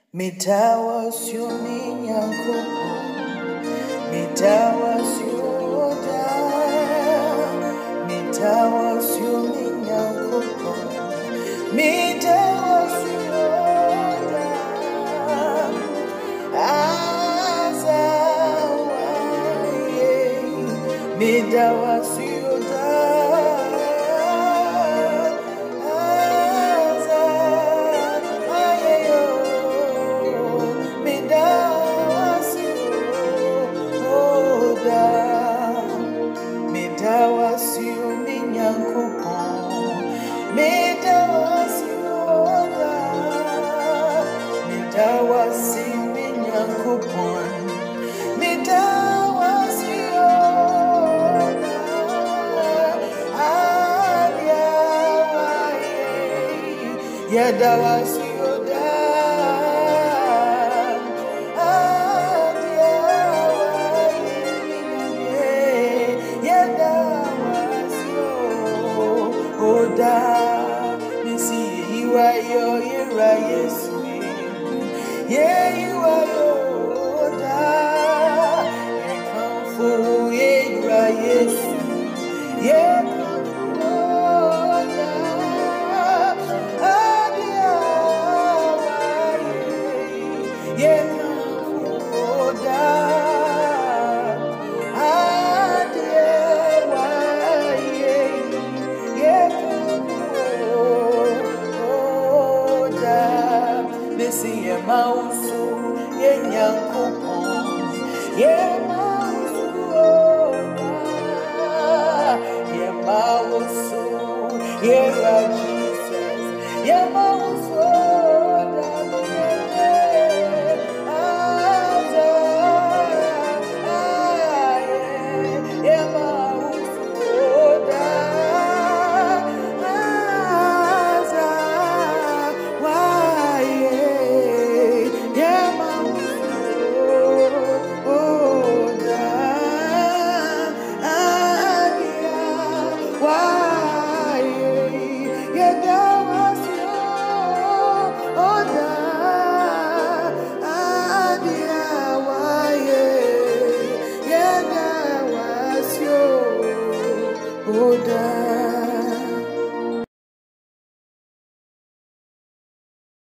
Mitawas you minyanko, mitawas you da, mitawas you minyanko, mitawas you da, azawaye, mitawas you da. Yeah, you are your da. You come for yes. Yeah, come for yeah, come for Missy a mouse, yeah, young coupon, yeah, mouse, yeah, mouse, yeah,